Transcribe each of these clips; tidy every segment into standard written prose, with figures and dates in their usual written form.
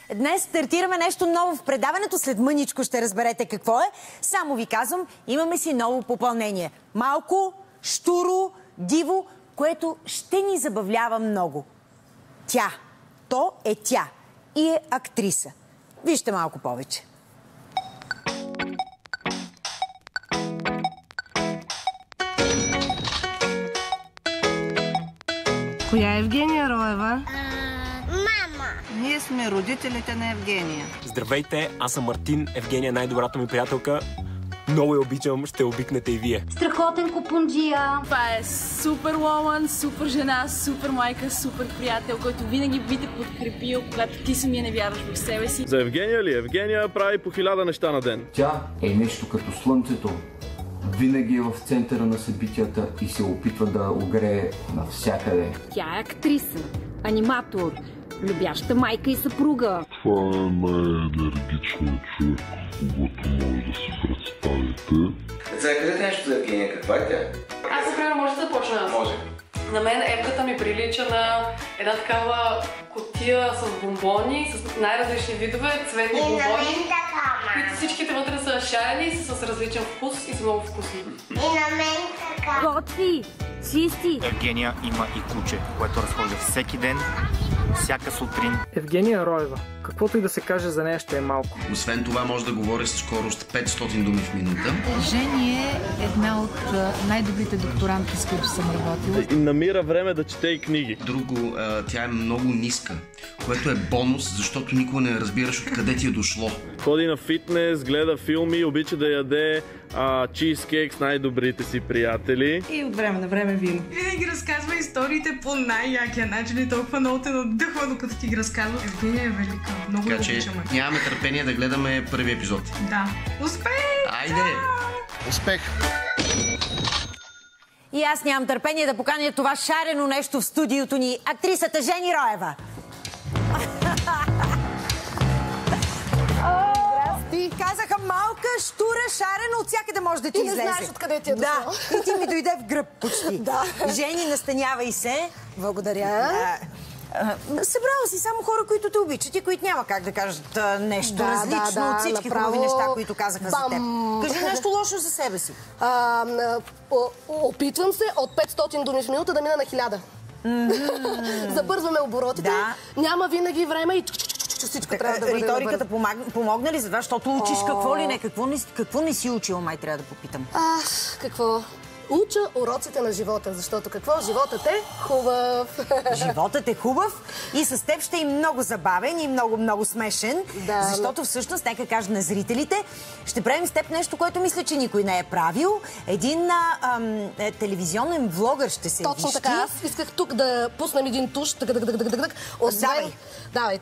Днес стартираме нещо ново в предаването. След мъничко ще разберете какво е. Само ви казвам, имаме си ново попълнение. Малко, щуро, диво, което ще ни забавлява много. Тя. То е тя. И е актриса. Вижте малко повече. Коя е Евгения Роева? Мама. Ние сме родителите на Евгения. Здравейте, аз съм Мартин, Евгения е най-добрата ми приятелка. Много я обичам, ще обикнете и вие. Страхотен купунджия. Това е супер ломан, супер жена, супер майка, супер приятел, който винаги би те подкрепил, когато ти самия не вярваш в себе си. За Евгения ли? Евгения прави по 1000 неща на ден. Тя е нещо като слънцето. Винаги е в центъра на събитията и се опитва да огрее навсякъде. Тя е актриса, аниматор, любяща майка и съпруга. Това е най-енергичният човек, когото може да си представите. Деца, кажете нещо за Евгения, каква е тя? Аз, например, може да започна. Може. На мен епката ми прилича на една такава кутия с бомбони, с най-различни видове, цветни бомбони, които всичките вътре са шарени, са с различен вкус и са много вкусни. И на мен така. Готви, чисти. Евгения има и куче, което разхожда всеки ден, всяка сутрин. Евгения Роева. Каквото и да се каже за нея ще е малко. Освен това може да говори с скорост 500 думи в минута. Жени е една от най-добрите докторантки, с които съм работила. И намира време да чете и книги. Друго, тя е много ниска, което е бонус, защото никога не разбираш откъде ти е дошло. Ходи на фитнес, гледа филми, обича да яде чизкейк с най-добрите си приятели. И от време на време вино. Винаги разказва историите по най-якия начин и толкова много те надъхва, докато ти ги разказва. Евгения е велика. Много така че обичаме. нямаме търпение да гледаме първи епизод. Да. Успех! Айде! Успех! И аз нямам търпение да поканя това шарено нещо в студиото ни. Актрисата Жени Роева. Ти казаха малка, штура, шарена, от всякъде може да ти излезе. И не знаеш откъде ти е дошло. Да, и ти ми дойде в гръб почти. Да. Жени, настанявай се. Благодаря. Събрала си само хора, които те обичат и които няма как да кажат нещо различно от всички хубави неща, които казаха за теб. Кажи нещо лошо за себе си. Опитвам се от 500 думи в минута да мина на 1000. Забързваме оборотите. Няма винаги време и всичко трябва да бъде. Риториката помогна ли за това, защото учиш какво ли не? Какво не си учила, май трябва да попитам? Какво? Уча уроците на живота, защото какво? Животът е хубав. Животът е хубав и с теб ще е много забавен и много смешен, защото всъщност, нека кажа на зрителите, ще правим с теб нещо, което мисля, че никой не е правил. Един телевизионен влогър ще се Точно така, аз исках тук да пуснем един туш. Давай.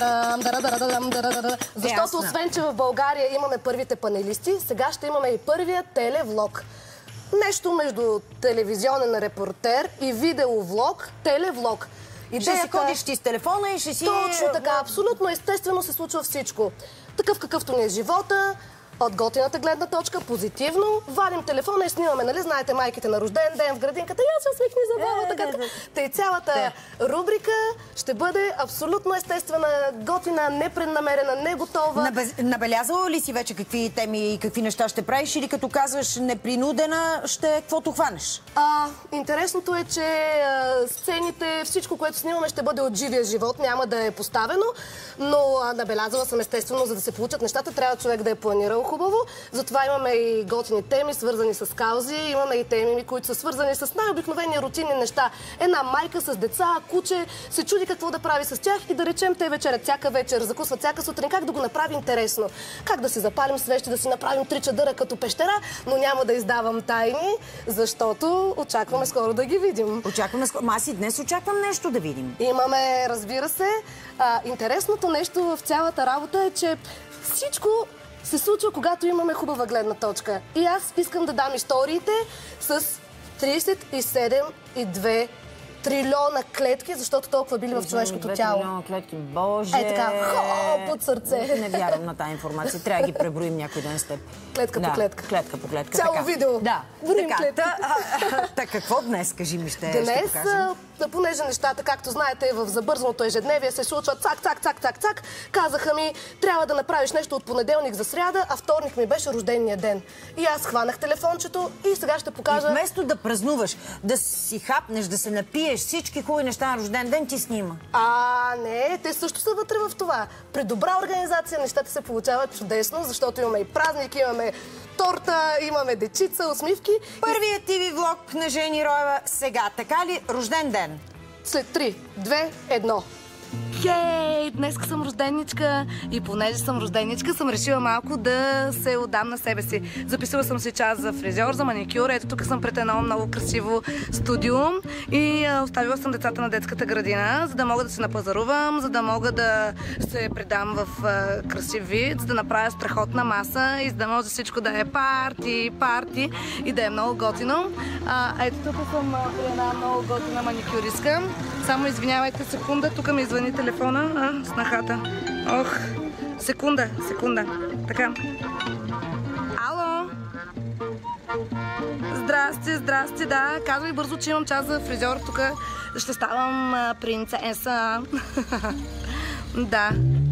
Защото освен, че в България имаме първите панелисти, сега ще имаме и първия телевлог. Нещо между телевизионен репортер и видеовлог, телевлог. Ще си ходиш ти с телефона и ще си... Точно така, абсолютно естествено се случва всичко. Такъв какъвто ни е живота, от готината гледна точка, позитивно, вадим телефона и снимаме, нали? Знаете, майките на рожден ден в градинката, я се усмихни забава, така. Тъй цялата рубрика ще бъде абсолютно естествена, готина, непреднамерена, не готова. Набелязала ли си вече какви теми и какви неща ще правиш или като казваш непринудена, ще каквото хванеш? Интересното е, че сцените, всичко, което снимаме, ще бъде от живия живот, няма да е поставено, но набелязала съм естествено, за да се получат нещата, трябва човек да е планирал хубаво. Затова имаме и готини теми, свързани с каузи. Имаме и теми, които са свързани с най-обикновени рутинни неща. Една майка с деца, куче, се чуди какво да прави с тях и да речем те вечерят всяка вечер, закусват всяка сутрин. Как да го направи интересно? Как да си запалим свещи, да си направим 3 чадъра като пещера, но няма да издавам тайни, защото очакваме скоро да ги видим. Аз и днес очаквам нещо да видим. Имаме, разбира се. Интересното нещо в цялата работа е, че всичко се случва, когато имаме хубава гледна точка. И аз искам да дам историите с 37,2 трилиона клетки, защото толкова били в човешкото тяло. Трилиона клетки, боже! Е така, хоп, от сърце. Не вярвам на тази информация. Трябва да ги преброим някой ден с теб. Клетка по клетка. Клетка по клетка. Цяло видео. Да. Броим клетки. Така, какво днес, кажи ми, ще покажем? Понеже нещата, както знаете, в забързаното ежедневие се случват цак. Казаха ми, трябва да направиш нещо от понеделник за сряда, а вторник ми беше рождения ден. И аз хванах телефончето и сега ще покажа... И вместо да празнуваш, да си хапнеш, да се напиеш, всички хубави неща на рожден ден ти снима. Не, те също са вътре в това. При добра организация нещата се получават чудесно, защото имаме и празник, имаме торта, имаме дечица, усмивки. Първият TV влог на Жени Роева сега. Така ли? Рожден ден? След 3, 2, 1. Хей, днеска съм рожденичка и понеже съм рожденичка, съм решила малко да се отдам на себе си. Записала съм си час за фризьор, за маникюр. Ето тук съм пред едно много красиво студио и оставила съм децата на детската градина, за да мога да се напазарувам, за да мога да се предам в красив вид, за да направя страхотна маса и за да може всичко да е парти и да е много готино. Ето тук съм при една много готина маникюристка. Само извинявайте секунда, тук ми звъни телефона, снахата. Ох, секунда. Така. Ало? Здрасти, да. Казвай бързо, че имам час за фризьор. Тук ще ставам принцеса. Да.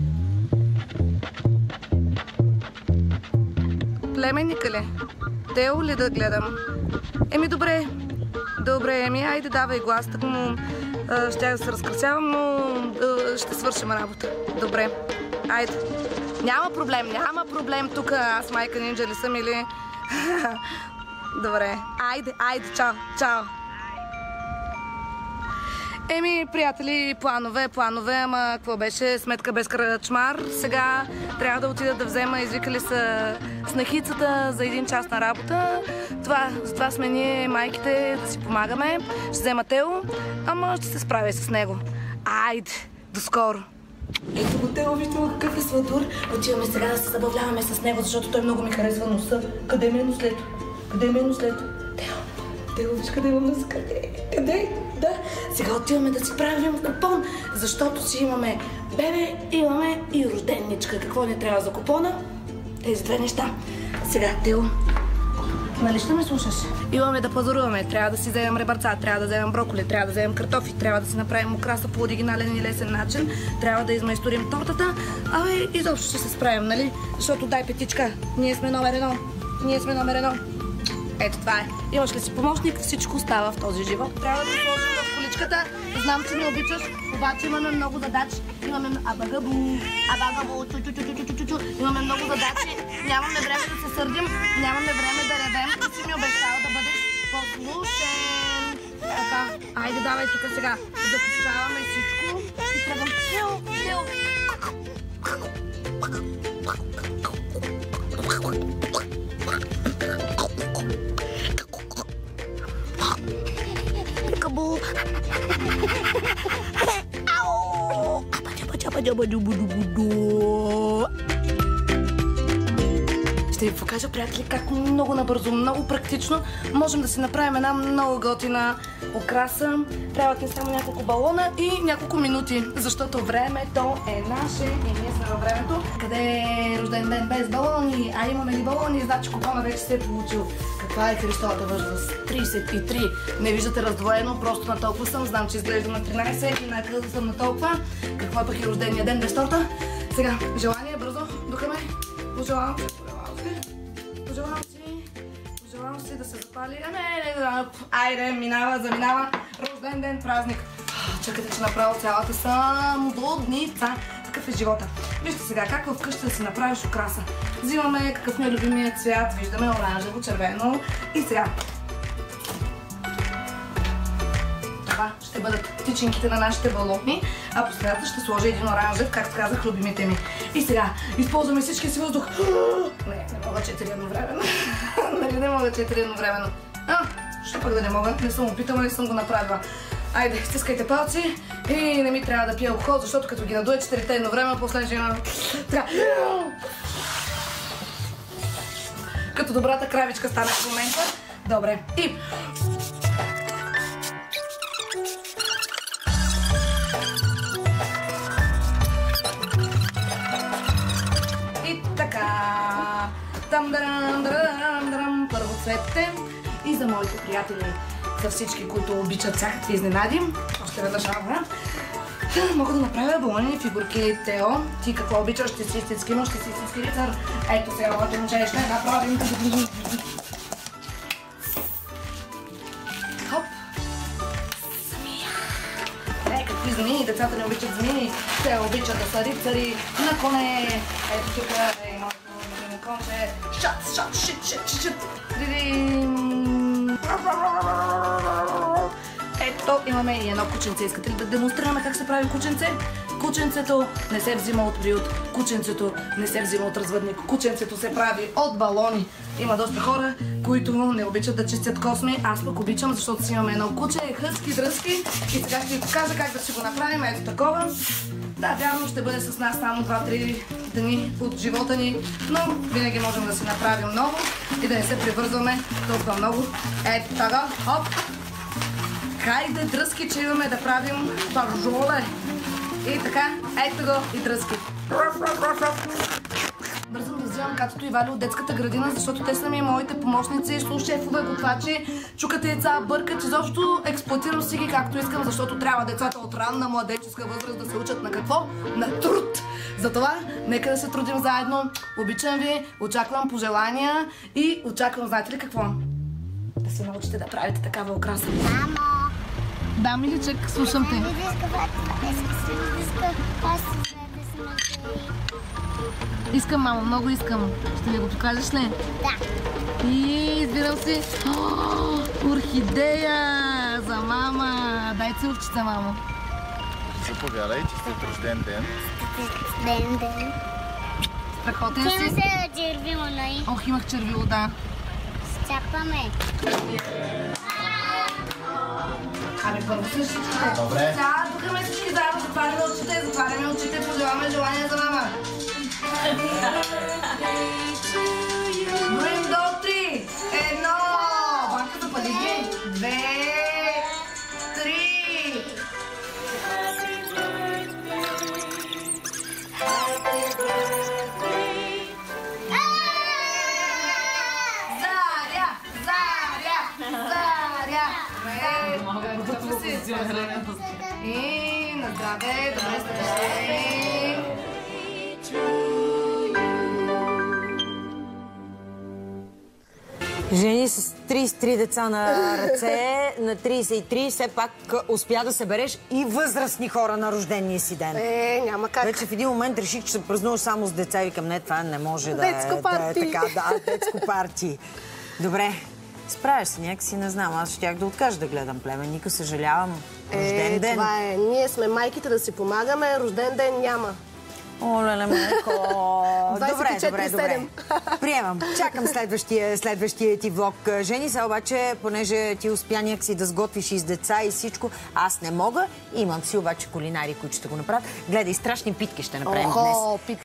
Племенника ли? Тео ли да гледам? Добре, айде давай глас, так му щях да се разкрасявам, но ще свършим работа. Добре, айде. Няма проблем, тук аз майка нинджа ли съм или... Добре, айде, чао. Приятели, планове, ама какво беше? Сметка без кръчмар. Сега трябва да отида да взема, извикали са снахицата за 1 час на работа. Затова сме ние, майките, да си помагаме. Ще взема Тео, ама ще се справя с него. Айде, до скоро. Ето го Тео, вижте го какъв е сладур. Отиваме сега да се забавляваме с него, защото той много ми харесва носа. Къде ми е нослето? Тео, виж къде имам носа. Къде? Да, сега отиваме да си правим купон, защото си имаме бебе, имаме и рожденничка. Какво ни трябва за купона? Тези 2 неща. Сега, Тео, нали ще ме слушаш? Имаме да пазаруваме. Трябва да си вземем ребърца, трябва да вземем броколи, трябва да вземем картофи, трябва да си направим украса по оригинален и лесен начин, трябва да измайсторим тортата, изобщо ще се справим, нали? Защото дай петичка, ние сме номер 1. Ето това е. Имаш ли си помощник, всичко става в този живот. Трябва да сложим в количката. Знам, че ме обичаш, обаче имаме много задачи. Имаме абагабу, имаме много задачи. Нямаме време да се сърдим, нямаме време да редем. Ти си ми обещала да бъдеш послушен. Така, айде давай тук сега. Закопчаваме всичко и тръгвам. Тео. Ще ви покажа, приятели, как много набързо, много практично можем да си направим една много готина украса. Трябват ни само няколко балона и няколко минути, защото времето е наше и ние сме във времето. Къде е рожден ден без балони? Имаме ли балони? Значи купона вече се е получил. Каква е Христовата възраст? 33. Не виждате раздвоено, просто на толкова съм. Знам, че изглеждам на 13 и на съм на толкова. Какво е пък и рождения ден без торта? Сега, желание, бързо, духаме. Пожелавам си да се запали. Айде, заминава. Рожден ден, празник. Чакайте, че направо цялата съм блудница. Такъв е живота. Вижте сега как вкъщи да си направиш украса. Взимаме какъв ми е любимият цвят. Виждаме оранжево, червено. И сега. Това ще бъдат птичинките на нашите балони, а по средата ще сложа един оранжев, както казах, любимите ми. И сега използваме всичкия си въздух. Не мога 4 едновременно. Нали не мога 4 едновременно? Що пък да не мога? Не съм опитала, не съм го направила. Айде, стискайте палци и не ми трябва да пия алкохол, защото като ги надуя 4 едновременно, после ще има... Така. Като добрата кравичка станах в момента. Добре. И... цветите и за моите приятели, за всички, които обичат всякакви изненади. Още веднъж мога да направя балонени фигурки. Тео, ти какво обичаш? Ще си истински мъж, ще си истински рицар. Ето сега, моите момче, ще направим. Хоп! Какви змии? Децата не обичат змии. Те обичат да са рицари на коне. Ето тук е моето на конче. Шат, шат, шит, шит, шит. Ето имаме и едно кученце. Искате ли да демонстрираме как се прави кученце? Кученцето не се взима от приют. Кученцето не се взима от развъдник. Кученцето се прави от балони. Има доста хора, които не обичат да чистят косми. Аз пък обичам, защото си имаме едно куче, хъски, дръзки. И сега ще ви покажа как да си го направим. Ето такова. Да, вярно, ще бъде с нас само 2-3 дни от живота ни, но винаги можем да си направим ново и да не се привързваме толкова много. Ето така, хоп! Хайде, дръзки, че имаме да правим баржоле. И така, ето го и дръзки. Бързам да взимам Катето и Вали от детската градина, защото те са ми моите помощници, шефове, готвачи, чукат яйца, бъркат, изобщо експлоатирам си ги както искам, защото трябва децата от ранна младенческа възраст да се учат на какво? На труд! Затова нека да се трудим заедно. Обичам ви, очаквам пожелания и очаквам, знаете ли какво? Да се научите да правите такава украса. Мамо! Да, миличък, слушам те. Искам, мамо, много искам. Ще ми го покажеш ли? Да. И избирам си орхидея за мама. Дай целувчица, мамо. Заповядай, честит рожден ден. Рожден ден. Страхотен си. Има се червило, нали? Ох, имах червило, да. Счапаме. Абе, първо всичките. Добре. Сега духаме всички заедно, затваряме очите, пожелаваме желание за мама. Броим до 3. 1. Банка запали ги. 2. 3. Заря! Заря! Заря! Готова си. И на здраве, добре сте дошли. Жени с 33 деца на ръце, на 33 все пак успя да събереш и възрастни хора на рождения си ден. Няма как. Вече в един момент реших, че ще празнуваш само с деца и викам, не, това не може да е така. Да, детско парти. Добре, справяш се някакси, не знам, аз щях да откажа да гледам Племенника, съжалявам. Рожден ден. Това е. Ние сме майките да си помагаме, рожден ден няма. О, леле, майко. 24/7. Приемам. Чакам следващия ти влог. Жени се, обаче, понеже ти успя някакси да сготвиш и с деца и всичко, аз не мога. Имам си обаче кулинари, които ще го направят. Гледай, страшни питки ще направим днес.